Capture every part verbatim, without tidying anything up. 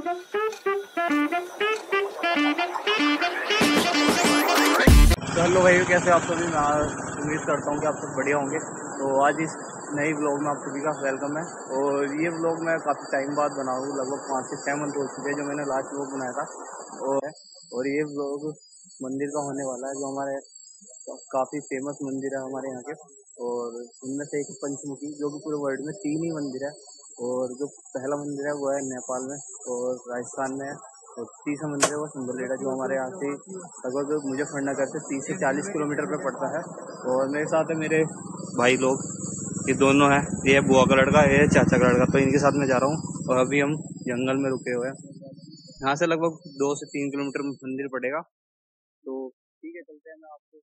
तो हेलो भाई, कैसे आप सभी? मैं उम्मीद करता हूँ कि आप सब बढ़िया होंगे। तो आज इस नई ब्लॉग में आप सभी का वेलकम है। और ये ब्लॉग मैं काफ़ी टाइम बाद बना हूँ, लगभग पाँच से छः मंथ हो चुके हैं जो मैंने लास्ट ब्लॉग बनाया था। और और ये ब्लॉग मंदिर का होने वाला है, जो हमारे काफ़ी फेमस मंदिर है हमारे यहाँ के। और उनमें से एक पंचमुखी, जो कि पूरे वर्ल्ड में तीन ही मंदिर है। और जो पहला मंदिर है वो है नेपाल में और राजस्थान में है। और तीसरा मंदिर है वो सिंदलेड़ा, जो हमारे यहाँ से लगभग मुजफ्फरनगर से तीस से चालीस किलोमीटर पे पड़ता है। और मेरे साथ है मेरे भाई लोग, ये दोनों हैं, ये बुआ का लड़का, ये चाचा का लड़का। तो इनके साथ मैं जा रहा हूँ और अभी हम जंगल में रुके हुए हैं। यहाँ से लगभग दो से तीन किलोमीटर मंदिर पड़ेगा। तो ठीक है, चलते हैं। मैं आपको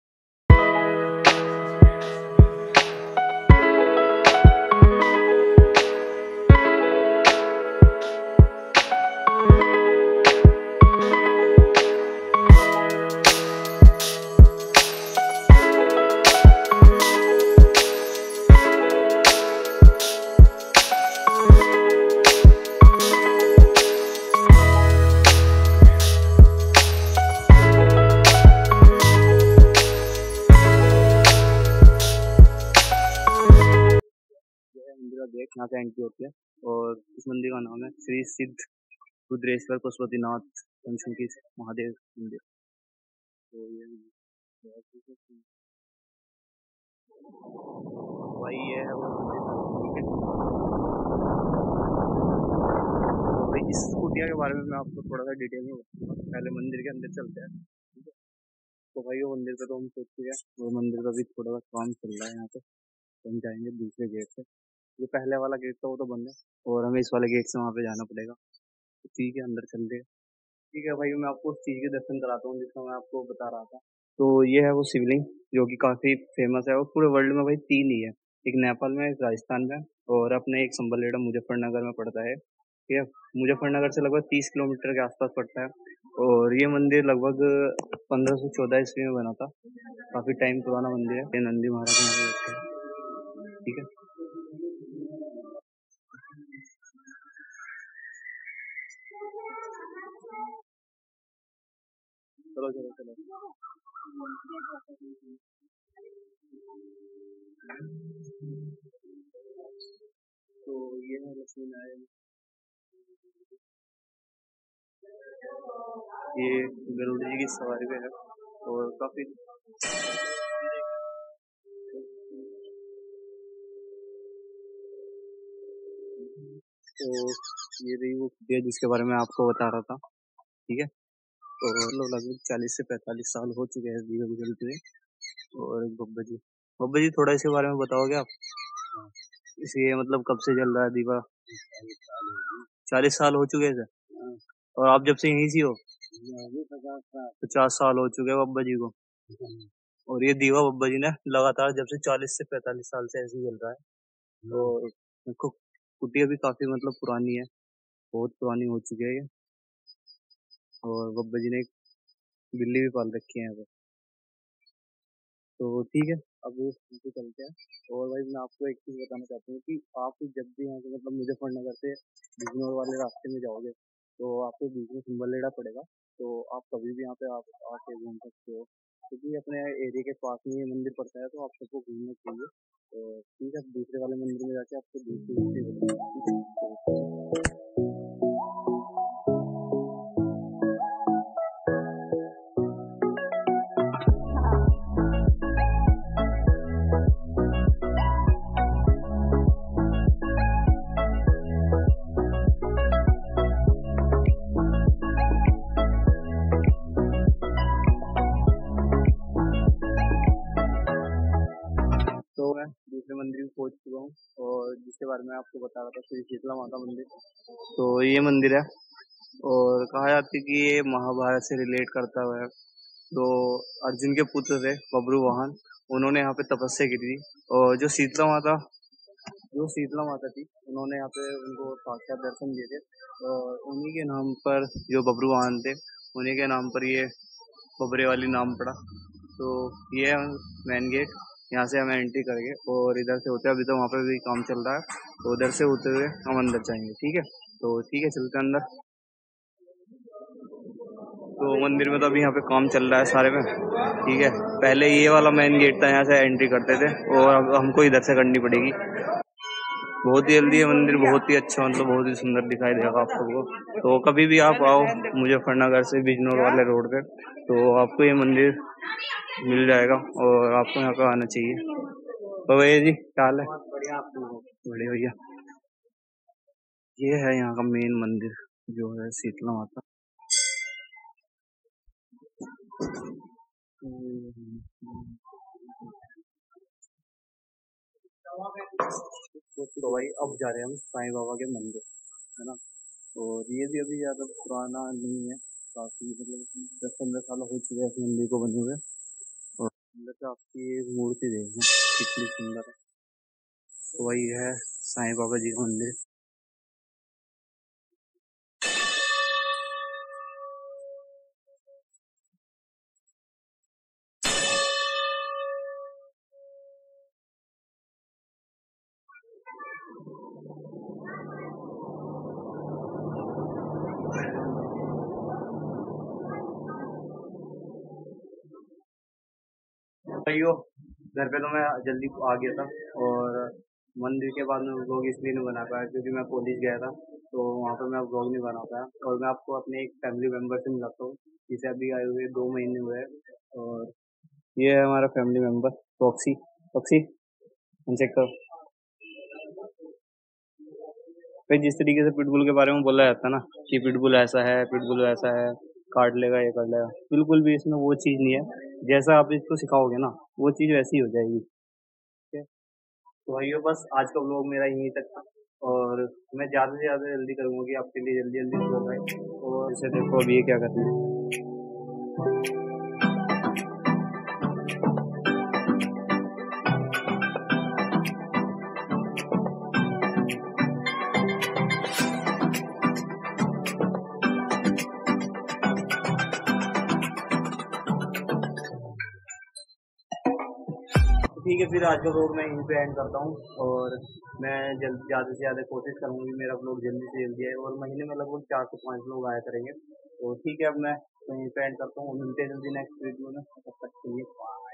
मंदिर का गेट यहाँ से एंट्री होती है। और इस मंदिर का नाम है श्री सिद्ध रुद्रेश्वर पशुपतिनाथ पंचमुखी महादेव मंदिर। तो ये भाई ये है वो मंदिर। तो भाई इस कुटिया के बारे में मैं आपको थोड़ा सा डिटेल में बताऊंगा। पहले मंदिर के अंदर चलते हैं, ठीक है? तो भाई वो मंदिर का तो हम सोच चुके हैं, वो मंदिर का भी थोड़ा सा काम चल रहा है यहाँ पे। तो हम जाएंगे दूसरे गेट से। जो पहले वाला गेट था वो तो बंद है और हमें इस वाले गेट से वहाँ पे जाना पड़ेगा। तो ठीक है, अंदर चलते हैं। ठीक है भाई, मैं आपको उस चीज़ के दर्शन कराता हूँ जिसका मैं आपको बता रहा था। तो ये है वो शिवलिंग, जो कि काफ़ी फेमस है और पूरे वर्ल्ड में भाई तीन ही है। एक नेपाल में, एक राजस्थान में और अपने एक संबलवेड़ा मुजफ्फरनगर में पड़ता है। ठीक है, मुजफ्फरनगर से लगभग तीस किलोमीटर के आसपास पड़ता है। और ये मंदिर लगभग पंद्रह सौ चौदह ईस्वी में बना था। काफ़ी टाइम पुराना मंदिर है। ये नंदी महाराज यहाँ पे बैठे हैं, ठीक है। चलो चलो चलो। तो ये है लक्ष्मी नारायण, ये गरुड़ जी की सवारी पे है और काफी। तो ये रही वो कुटिया जिसके बारे में आपको बता रहा था, ठीक है। तो मतलब लगभग चालीस से पैंतालीस साल हो चुके हैं दीवा गुजरते हुए। और एक बब्बा जी, बब्बा जी थोड़ा इसके बारे में बताओगे आप? इसलिए मतलब कब से जल रहा है दीवा? चालीस साल हो चुके हैं सर। और आप जब से यहीं से हो? पचास साल हो चुके हैं बब्बा जी को। और ये दीवा बब्बा जी ने लगातार जब से चालीस से पैंतालीस साल से ऐसे ही जल रहा है। और देखो कुटिया भी काफी मतलब पुरानी है, बहुत पुरानी हो चुकी है ये। और बब्बा जी ने एक बिल्ली भी पाल रखी है यहाँ पे। तो ठीक है, अब हमको चलते हैं। और भाई मैं आपको एक चीज़ बताना चाहता हूँ कि आप जब भी यहाँ से मतलब मुजफ्फरनगर से बिजनौर वाले रास्ते में जाओगे तो आपको बीच में सिंबलेड़ा पड़ेगा। तो आप कभी भी यहाँ पे आप आके घूम सकते हो, क्योंकि अपने एरिया के पास में ये मंदिर पड़ता है। तो आप सबको घूमना चाहिए। तो ठीक है, दूसरे वाले मंदिर में जाके आपको दूसरी चीज़ बताऊँ। तो मैं दूसरे मंदिर में पहुंच चुका हूँ और जिसके बारे में आपको बता रहा था, श्री शीतला माता मंदिर। तो ये मंदिर है और कहा जाता है कि ये महाभारत से रिलेट करता हुआ है। तो अर्जुन के पुत्र थे बब्रू वाहन, उन्होंने यहाँ पे तपस्या की थी। और जो शीतला माता जो शीतला माता थी, उन्होंने यहाँ पे उनको साक्षात दर्शन दिए थे। और उन्हीं के नाम पर जो बब्रू वाहन थे, उन्हीं के नाम पर ये बबरे वाली नाम पड़ा। तो ये है मेन गेट, यहाँ से हमें एंट्री करेंगे और इधर से होते हैं। अभी तो वहाँ पे भी काम चल रहा है, तो उधर से होते हुए हम अंदर जाएंगे, ठीक है। तो ठीक है, चलते हैं अंदर। तो मंदिर में तो अभी यहाँ पे काम चल रहा है सारे में, ठीक है। पहले ये वाला मेन गेट था, यहाँ से एंट्री करते थे और अब हमको इधर से करनी पड़ेगी। बहुत ही जल्दी है मंदिर, बहुत ही अच्छा, मतलब बहुत ही सुंदर दिखाई देगा आप सबको। तो कभी भी आप आओ मुजफ्फरनगर से बिजनौर वाले रोड पे, तो आपको ये मंदिर मिल जाएगा और आपको यहाँ पे आना चाहिए। तो भैया जी क्या हाल है? बढ़िया, बढ़िया भैया। ये है यहाँ का मेन मंदिर जो है शीतला माता। तो भाई अब जा रहे हैं हम साईं बाबा के मंदिर, है ना। और ये भी अभी ज़्यादा पुराना नहीं है, काफ़ी मतलब दस पंद्रह साल हो चुके हैं इस मंदिर को बने हुए। और अंदर से आपकी ये मूर्ति देखना कितनी सुंदर है। तो वही है साईं बाबा जी का मंदिर। भाइयों घर पे तो मैं जल्दी आ गया था, और मंदिर के बाद में व्लॉग इसलिए नहीं बना पाया क्योंकि मैं कॉलेज गया था, तो वहाँ पर मैं व्लॉग नहीं बना पाया। और मैं आपको अपने एक फैमिली मेम्बर से मिलाता हूँ जिसे अभी आए हुए दो महीने हुए हैं। और ये है हमारा family member Roxy. Roxy check करो भाई, जिस तरीके से पिटबुल के बारे में बोला जाता है ना कि पिटबुल ऐसा है, पिटबुल वैसा है, काट लेगा, ये कर लेगा, बिल्कुल भी इसमें वो चीज़ नहीं है। जैसा आप इसको सिखाओगे ना वो चीज़ वैसी हो जाएगी, ठीक है। तो भाइयों बस आज का व्लॉग मेरा यहीं तक था, और मैं ज़्यादा से ज़्यादा जल्दी करूँगा कि आपके लिए जल्दी जल्दी व्लॉग आए। और इसे देखो अभी ये क्या करना है। ठीक है, फिर आज का व्लॉग मैं यहीं पे एंड करता हूँ। और मैं जल्द ज़्यादा से ज़्यादा कोशिश करूँगी कि मेरा व्लॉग जल्दी से जल्दी आए, और महीने में लगभग चार से पाँच लोग आया करेंगे। तो ठीक है, अब मैं यहीं पे एंड करता हूँ, मिलते हैं जल्दी नेक्स्ट वीडियो में, तब तक के लिए।